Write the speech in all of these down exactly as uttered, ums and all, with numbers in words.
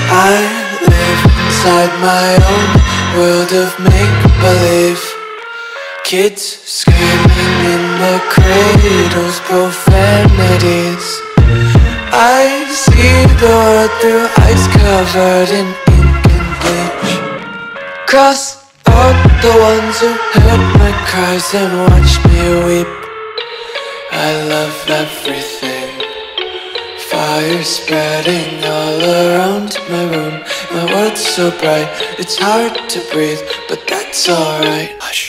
I live inside my own world of make-believe. Kids screaming in the cradles, profanities. I see the world through ice covered in ink and bleach. Cross out the ones who heard my cries and watched me weep. I love everything. Fire spreading all around my room. My world's so bright, it's hard to breathe, but that's alright. Hush.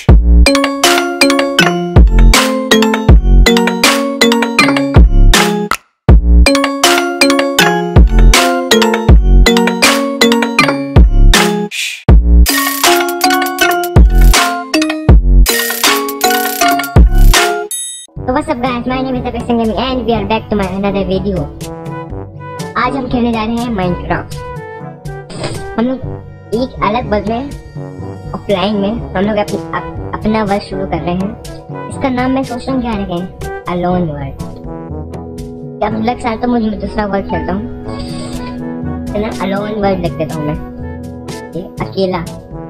So what's up guys, my name is Apex Gaming and we are back to my another video. आज हम खेलने जा रहे हैं Minecraft. हम लोग एक अलग वर्ल्ड में, ऑफलाइन में हम लोग अपनी अप, अपना वर्ल्ड शुरू कर रहे हैं। इसका नाम मैं सोच रहा हूँ क्या रखें, अलोन वर्ल्ड। जब लग साल तो मुझे दूसरा वर्ल्ड खेलता हूँ तो ना अलोन वर्ल्ड लिख देता हूँ मैं, ये अकेला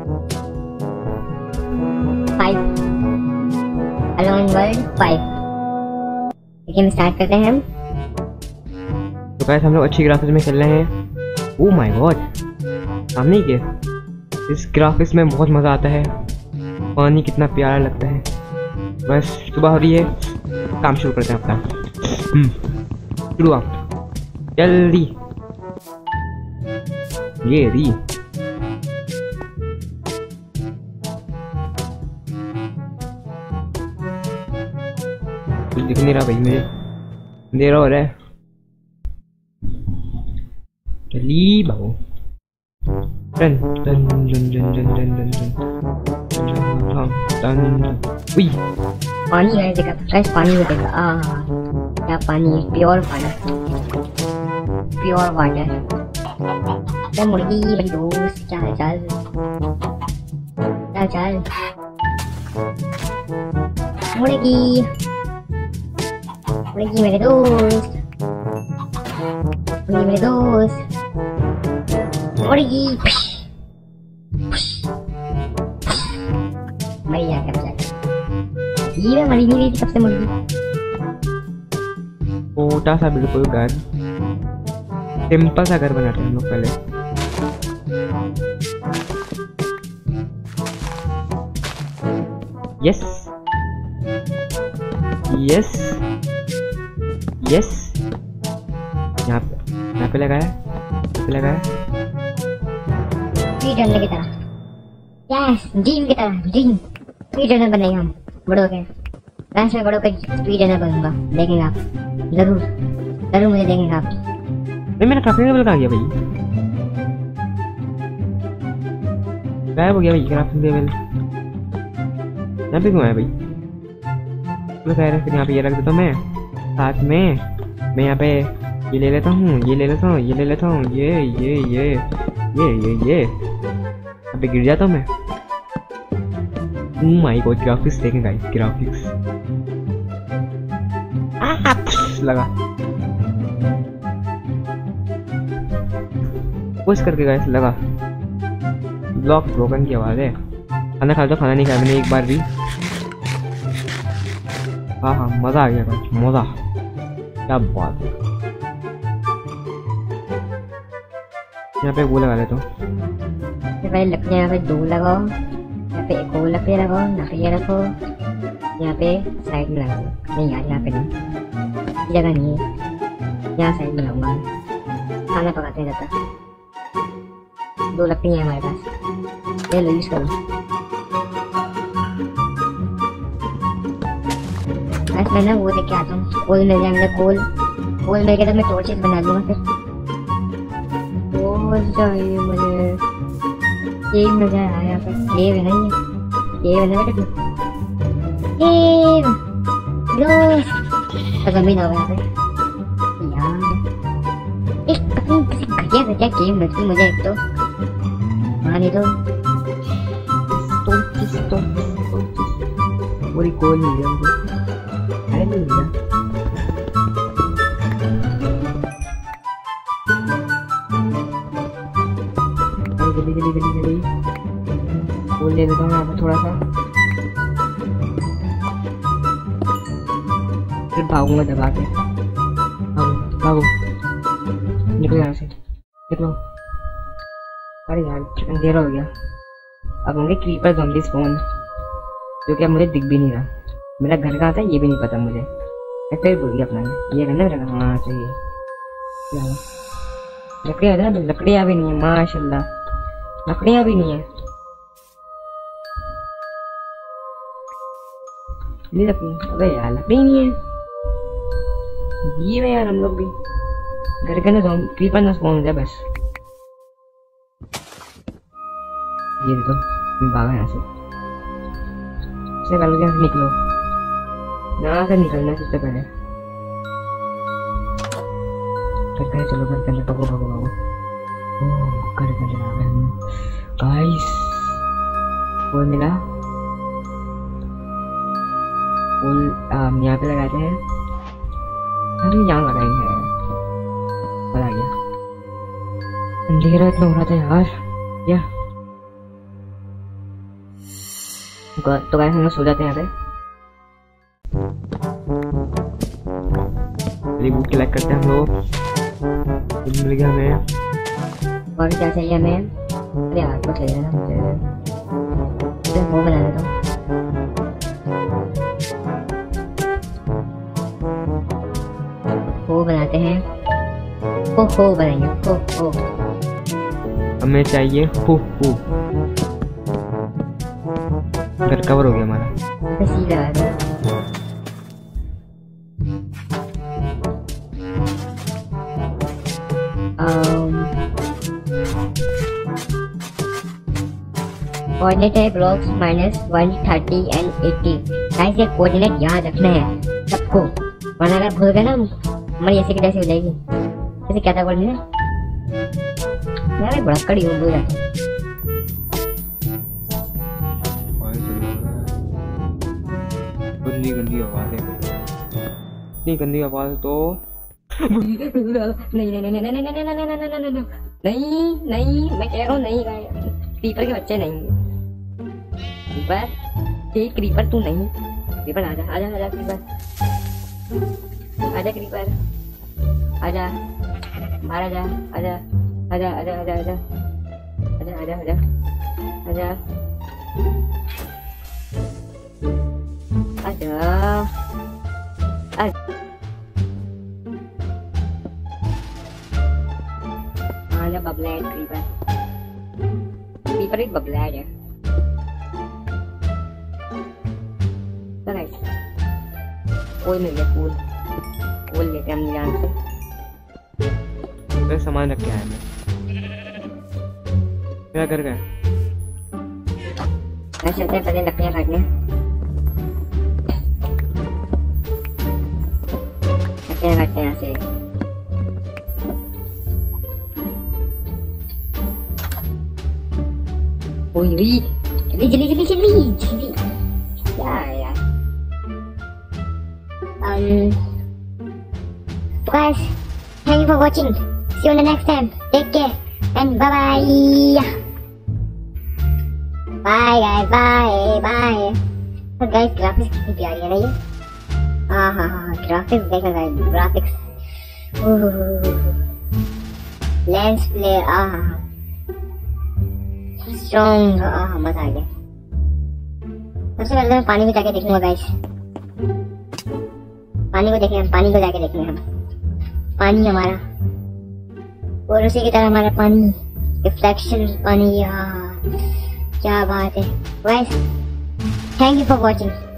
फाइव, अलोन वर्ल्ड फाइव। देखिए स्टार्ट करते हैं हम। तो गाइस हम लोग अच्छी ग्राफिक्स में खेल रहे हैं। ओह माय गॉड, सामने ही के इस ग्राफिक्स में बहुत मज़ा आता है। पानी कितना प्यारा लगता है। बस सुबह हो रही है, काम शुरू करते हैं अपना। हम्म शुरू आप जल्दी, ये री कुछ दिख नहीं रहा भाई, मुझे अंधेरा हो रहा है। चली बाबू, run run run run run run run run run. उई पानी है देखा, फ्रेश पानी में देखा। आ क्या पानी है, प्योर पानी, प्योर वाटर। चल मुर्गी मेरी दोस्त, चल चल चल चल मुर्गी, मुर्गी मेरे दोस्त, मुर्गी मेरे दोस्त, मुर्गी मरी जा कर जाए। ये मरी नहीं रही थी सबसे मुर्गी। छोटा सा बिल्कुल घर, सिंपल सा घर बनाते हैं हम लोग पहले। यस यस यस, यहाँ पे यहाँ पे लगाया, यहाँ पे लगाया। स्पीड रनर की तरह, यस ड्रीम की तरह, ड्रीम स्पीड रनर बनेंगे हम बड़ों के। वैसे मैं बड़ों के स्पीड रनर बनूंगा, देखेंगे आप, जरूर जरूर मुझे देखेंगे आप। नहीं मेरा क्राफ्टिंग टेबल कहाँ गया भाई, गायब हो गया भाई क्राफ्टिंग टेबल। यहाँ पे क्यों आया भाई, मैं कह रहा फिर यहाँ पे ये रख देता हूँ मैं साथ में। मैं यहाँ पे ये ले लेता हूँ, ये ले लेता हूँ, ये ले लेता हूँ, ये ये ये ये ये ये यहाँ पे गिर जाता हूँ मैं। ओह माय गॉड, ग्राफिक्स देखें गाइस, ग्राफिक्स लगा पुश करके गाइस, लगा। ब्लॉक ब्रोकन की आवाज है। खाना खा तो खाना नहीं खाया मैंने एक बार भी। हाँ हाँ मजा आ गया गाइस, मजा, क्या बात है। यहाँ पे वो लगा लेता हूँ, भाई लकड़ियाँ यहाँ पे दो लगाओ, यहाँ पे एक और लकड़ी लगाओ, यहाँ पे ये रखो, यहाँ पे साइड में लगाओ। नहीं यार यहाँ पे नहीं, जगह नहीं है, यहाँ साइड में लगाऊंगा। खाना पकाते हैं जब तक। दो लकड़ी है हमारे पास, ये लो यूज करो। बस मैं ना वो देख के आता हूँ, कोल मिल जाए मुझे, कोल कोल मिल गया तो मैं टॉर्चेस बना लूँगा। फिर कोल चाहिए मुझे, ये मजा आया यहाँ पे। ये है ना, ये ये है बेटा, ये दोस्त तो जमीन हो यहाँ पे यार। एक अपनी किसी घटिया घटिया गेम लगती मुझे एक तो। हाँ नहीं तो पूरी कोल मिल गया मुझे, अरे मिल गया। थोड़ा सा, फिर भागूंगा दबा के। भागो भागो, निकलो यहाँ से, निकलो। अरे यार अंधेरा हो गया। अब होंगे क्रीपर ज़ॉम्बी स्पॉन, जो कि अब मुझे दिख भी नहीं रहा। मेरा घर कहाँ था ये भी नहीं पता मुझे। मैं फिर भूल गया अपना, ये करना मेरा हाँ चाहिए। लकड़ियाँ है ना, लकड़ियाँ भी नहीं है माशाल्लाह, लकड़ियाँ भी नहीं है। नहीं लकड़ी, अबे यार लकड़ी नहीं है। ये में यार हम लोग भी घर के ना क्रीपर ना स्पॉन हो जाए बस। ये देखो भागा यहाँ से, सबसे पहले यहाँ से निकलो, यहाँ से निकलना सबसे पहले। घर घर चलो, घर के अंदर भगो भगो भगो। ओह घर के अंदर आ गए हम गाइस। फूल मिला, फूल यहाँ पे लगाते हैं, हम यहाँ लगाएंगे। आ गया, अंधेरा इतना हो रहा था यार। या तो गाइस हम लोग सो जाते हैं यहाँ पे। रिबूट कलेक्ट करते हैं हम लोग। मिल गया हमें, और क्या चाहिए हमें? अरे यार कुछ चाहिए ना मुझे, वो बना देता हूँ। वो बनाते हैं, हो हो बनाएंगे, हो हो। हमें चाहिए हो हो। घर कवर हो गया हमारा, सीधा आ गया। कोऑर्डिनेट है blocks minus one thirty and eighty. Guys ये कोऑर्डिनेट याद रखना है सबको, वरना अगर भूल गए ना हमारी ऐसे की जैसे हो जाएगी। जैसे क्या था कोऑर्डिनेट यार, बड़ा कड़ी हो गया। गंदी गंदी आवाज है, इतनी गंदी आवाज तो नहीं नहीं नहीं नहीं नहीं नहीं नहीं नहीं नहीं नहीं, मैं कह रहा हूँ नहीं। क्रीपर के बच्चे नहीं, क्रीपर ठीक, क्रीपर तू नहीं। क्रीपर आजा आजा आजा, क्रीपर आजा, क्रीपर आजा, बाहर आजा, आजा आजा आजा आजा आजा आजा आजा आजा आजा आजा आजा बबलैट क्रीपर, क्रीपर एक बबलैट है। कोल मिल गया, कोल कोल लेते हम जान से। सामान रख के आया मैं, क्या कर गए? चलते हैं पहले लकड़ियाँ काटने, लकड़ियाँ काटते हैं यहाँ से। जल्दी जल्दी जल्दी जल्दी जल्दी क्या यार। um so guys, thank you for watching, see you in the next time, take care and bye bye bye guys, bye bye। तो guys ग्राफिक्स कितनी प्यारी है ना ये, हाँ हाँ हाँ ग्राफिक्स देखा गाइस, ग्राफिक्स लेंस प्ले, हाँ स्ट्रॉन्ग, हाँ मजा आ गया। सबसे पहले मैं पानी को जाके देखूंगा गाइस, पानी को देखें हम, पानी को जाके देखेंगे हम, पानी हमारा और उसी की तरह हमारा पानी, रिफ्लेक्शन पानी। हाँ क्या बात है guys, thank you for watching.